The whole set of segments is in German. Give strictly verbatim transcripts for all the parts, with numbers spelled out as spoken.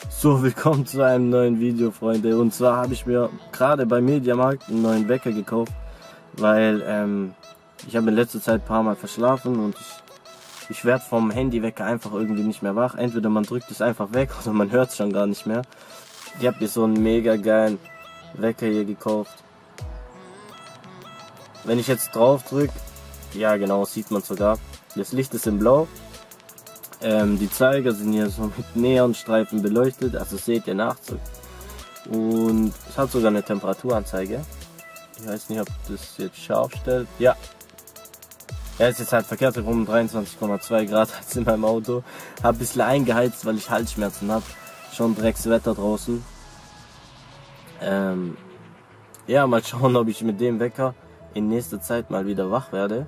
So, willkommen zu einem neuen Video, Freunde. Und zwar habe ich mir gerade bei Mediamarkt einen neuen Wecker gekauft, weil ähm, ich habe in letzter Zeit ein paar Mal verschlafen und ich, ich werde vom Handywecker einfach irgendwie nicht mehr wach. Entweder man drückt es einfach weg oder man hört es schon gar nicht mehr. Ich habe mir so einen mega geilen Wecker hier gekauft. Wenn ich jetzt drauf drücke, ja genau, sieht man sogar. Das Licht ist in Blau. Ähm, die Zeiger sind hier so mit Neonstreifen beleuchtet, also seht ihr Nachzug. Und es hat sogar eine Temperaturanzeige. Ich weiß nicht, ob das jetzt scharf stellt. Ja. Er ist jetzt halt verkehrt herum, dreiundzwanzig Komma zwei Grad als in meinem Auto. Hab ein bisschen eingeheizt, weil ich Halsschmerzen habe. Schon Dreckswetter draußen. Ähm, ja, mal schauen, ob ich mit dem Wecker in nächster Zeit mal wieder wach werde.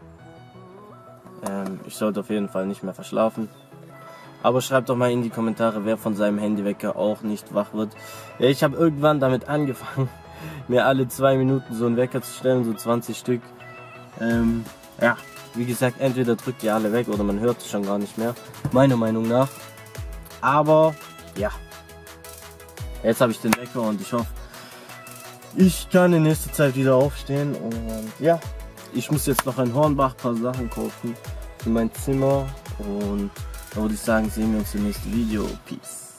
Ähm, ich sollte auf jeden Fall nicht mehr verschlafen. Aber schreibt doch mal in die Kommentare, wer von seinem Handywecker auch nicht wach wird. Ja, ich habe irgendwann damit angefangen, mir alle zwei Minuten so einen Wecker zu stellen, so zwanzig Stück. Ähm, ja, wie gesagt, entweder drückt ihr alle weg oder man hört es schon gar nicht mehr. Meiner Meinung nach. Aber, ja. Jetzt habe ich den Wecker und ich hoffe, ich kann in nächster Zeit wieder aufstehen. Und ja. Ich muss jetzt noch in Hornbach ein paar Sachen kaufen für mein Zimmer und da würde ich sagen, sehen wir uns im nächsten Video. Peace.